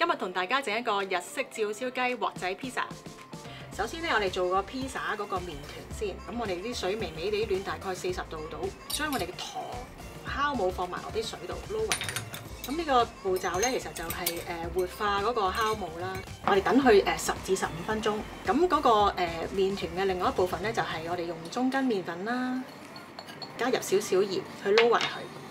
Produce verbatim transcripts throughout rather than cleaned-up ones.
今日同大家整一個日式照燒雞鑊仔 pizza。首先咧，我哋做個 pizza 嗰個麵團先。咁我哋啲水微微地暖，大概四十度度，將我哋嘅糖酵母放埋落啲水度撈勻。咁呢個步驟咧，其實就係誒活化嗰個酵母啦。我哋等佢誒十至十五分鐘。咁嗰個誒麵團嘅另外一部分咧，就係我哋用中筋麵粉啦，加入少少鹽去撈勻佢。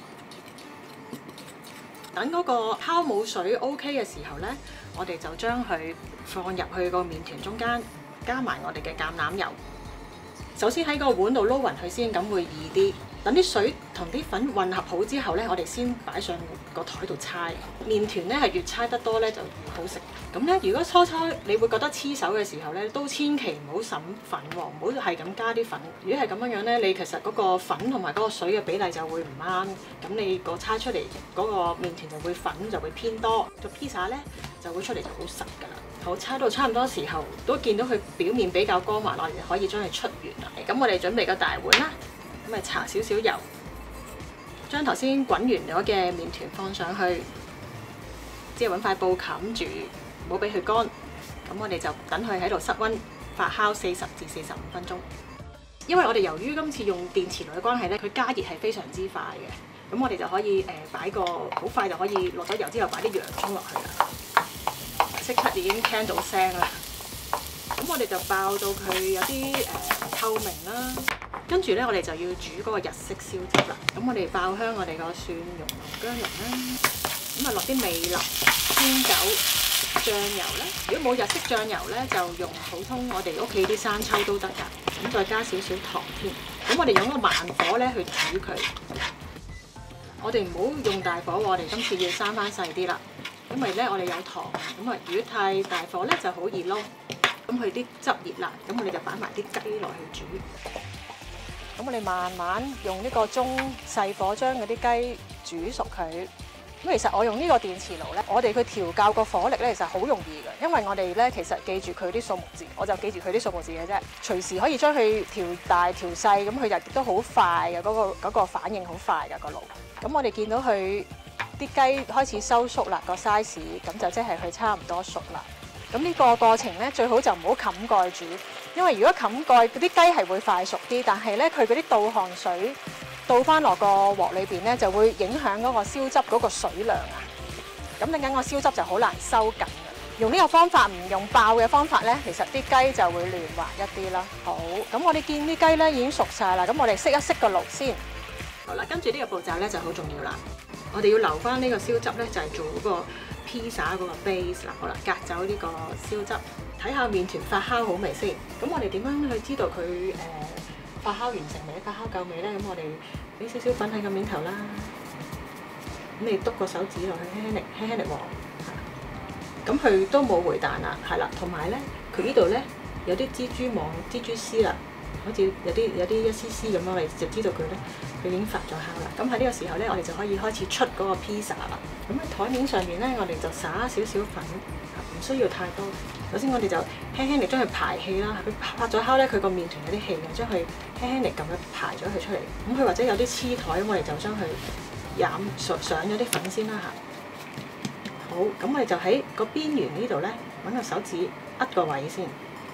等嗰個酵母水 OK 嘅時候咧，我哋就將佢放入去個麵團中間，加埋我哋嘅橄欖油。首先喺個碗度撈勻佢先，咁會易啲。等啲水同啲粉混合好之後咧，我哋先擺上個台度搓。麵團咧係越搓得多咧就越好食。咁咧，如果初初你會覺得黐手嘅時候咧，都千祈唔好揼粉喎，唔好係咁加啲粉。如果係咁樣樣咧，你其實嗰個粉同埋嗰個水嘅比例就會唔啱，咁你個搓出嚟嗰個麵團就會粉就會偏多，個 pizza 咧就會出嚟就好實㗎啦。好，搓到差唔多時候，都見到佢表面比較光滑，我哋可以將佢出圓啦。咁我哋準備個大碗啦。咁咪搽少少油，將頭先滾完咗嘅麵團放上去，之後揾塊布冚住，唔好俾佢乾。咁我哋就等佢喺度室溫發酵四十至四十五分鐘。因為我哋由於今次用電磁爐嘅關係咧，佢加熱係非常之快嘅。咁我哋就可以誒擺個好快就可以落咗油之後擺啲洋葱落去啦。即刻已經聽到聲啦。咁我哋就爆到佢有啲誒、呃、透明啦。跟住咧，我哋就要煮嗰個日式燒汁啦。咁我哋爆香我哋個蒜蓉薑蓉啦，咁啊落啲味淋、清酒、醬油咧。如果冇日式醬油咧，就用普通我哋屋企啲生抽都得㗎。咁再加少少糖添。咁我哋用個慢火咧去煮佢。我哋唔好用大火，我哋今次要生翻細啲啦。因為咧我哋有糖，咁啊如果太大火咧就好易燶。咁佢啲汁熱啦，咁我哋就擺埋啲雞落去煮。咁我哋慢慢用呢個中細火將嗰啲雞煮熟佢。咁其實我用呢個電磁爐咧，我哋佢調校個火力咧，其實好容易嘅，因為我哋咧其實記住佢啲數目字，我就記住佢啲數目字嘅啫，隨時可以將佢調大調細，咁佢就亦都好快嘅，嗰個嗰個反應好快嘅個爐。咁我哋見到佢啲雞開始收縮啦個 size，咁就即係佢差唔多熟啦。咁呢個過程咧，最好就唔好冚蓋煮，因為如果冚蓋，嗰啲雞係會快熟啲，但係咧佢嗰啲倒汗水倒翻落個鑊裏邊咧，就會影響嗰個燒汁嗰個水量啊。咁陣間個燒汁就好難收緊嘅。用呢個方法唔用爆嘅方法咧，其實啲雞就會嫩滑一啲啦。好，咁我哋見啲雞咧已經熟晒啦，咁我哋熄一熄個爐先。好啦，跟住呢個步驟咧就好重要啦。我哋要留翻呢個燒汁咧，就係做嗰個pizza 嗰個 base 啦。好啦，隔走呢個燒汁，睇下麵團發酵好未先。咁我哋點樣去知道佢誒、呃、發酵完成未？發酵夠未咧？咁我哋俾少少粉喺個面頭啦。咁你篤個手指落去，輕輕力，輕輕力黃。咁佢都冇回彈啦，係啦。同埋咧，佢呢度咧有啲蜘蛛網、蜘蛛絲啦，好似有啲有啲一絲絲咁樣，我哋就知道佢咧。佢已經發咗酵啦，咁喺呢個時候咧，我哋就可以開始出嗰個 pizza 啦。咁喺台面上面咧，我哋就灑少少粉，唔需要太多。首先我哋就輕輕力將佢排氣啦。佢發咗酵咧，佢個麵團有啲氣嘅，將佢輕輕力咁樣排咗佢出嚟。咁佢或者有啲黐台，咁我哋就將佢染上上咗啲粉先啦嚇。好，咁我哋就喺個邊緣呢度咧，揾個手指扼個位先。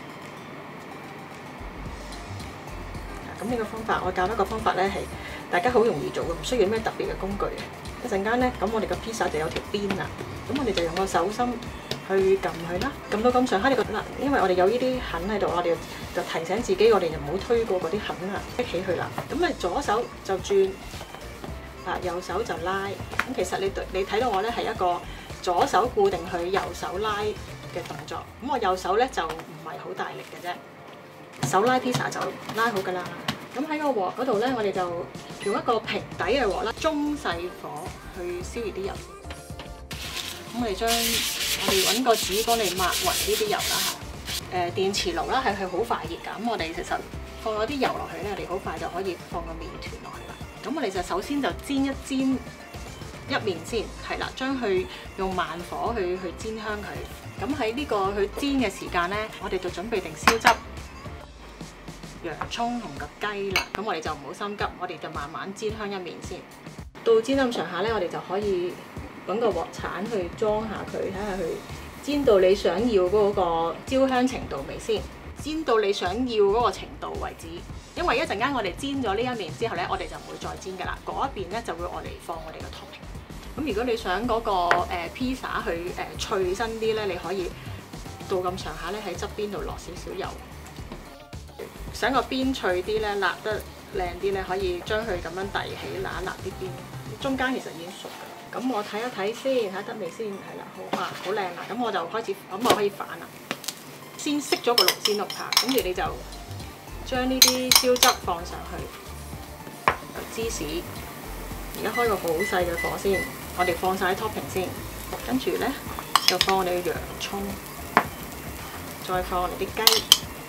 咁呢個方法，我教一個方法咧係大家好容易做嘅，唔需要咩特別嘅工具嘅。一陣間咧，咁我哋個 pizza 就有條邊啦。咁我哋就用個手心去撳佢啦，撳到咁上下呢個啦。因為我哋有呢啲痕喺度，我哋就提醒自己，我哋就唔好推過嗰啲痕啊，拎起佢啦。咁你左手就轉，啊右手就拉。咁其實你你睇到我咧係一個左手固定佢，右手拉嘅動作。咁我右手咧就唔係好大力嘅啫。手拉 pizza 就拉好㗎啦。咁喺個鑊嗰度咧，我哋就用一個平底嘅鑊啦，中細火去燒熱啲油。咁我哋將我哋揾個紙幫你抹勻呢啲油啦嚇。誒電磁爐啦係佢好快熱㗎。咁我哋其實放咗啲油落去咧，我哋好快就可以放個麵團落去啦。咁我哋就首先就煎一煎一面先，係啦，將佢用慢火去去煎香佢。咁喺呢個去煎嘅時間咧，我哋就準備定燒汁。洋葱同個雞啦，咁我哋就唔好心急，我哋就慢慢煎香一面先。到煎咁上下咧，我哋就可以攞揾個鑊鏟去裝下佢，睇下佢煎到你想要嗰個焦香程度未先？煎到你想要嗰個程度為止。因為一陣間我哋煎咗呢一面之後咧，我哋就唔會再煎㗎啦。嗰一邊咧就會我哋放我哋嘅 topping。咁如果你想嗰、嗰個誒、呃、披薩去誒、呃、脆身啲咧，你可以到咁上下咧喺側邊度落少少油。想個邊脆啲咧，辣得靚啲咧，可以將佢咁樣遞起，揦一揦啲邊。中間其實已經熟㗎。咁我睇一睇先，睇得未先？係啦，好啊，好靚啦。咁我就開始，咁我可以反啦。先熄咗個爐先咯嚇，跟住你就將呢啲椒汁放上去，芝士。而家開個好細嘅火先，我哋放晒啲 topping 先，跟住咧就放我哋嘅洋葱，再放我哋啲雞，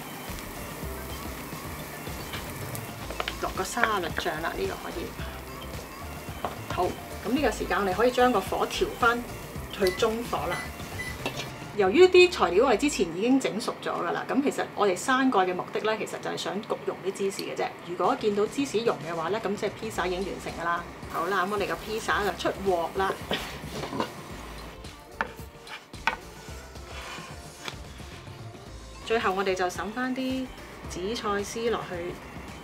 落個沙律醬啦，呢、呢個可以。好，咁呢個時間我哋可以將個火調翻去中火啦。由於啲材料我哋之前已經整熟咗㗎啦，咁其實我哋生蓋嘅目的咧，其實就係想焗溶啲芝士嘅啫。如果見到芝士溶嘅話咧，咁即係披薩已經完成㗎啦。好啦，咁我哋個披薩就出鑊啦。最後我哋就揼翻啲紫菜絲落去。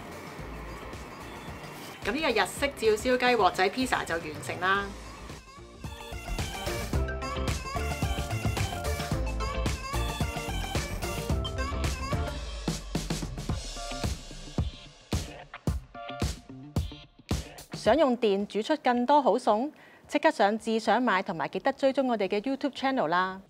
咁呢個日式照燒雞鑊仔披薩就完成啦。想用電煮出更多好餸，即刻上至想買同埋記得追蹤我哋嘅 YouTube channel 啦！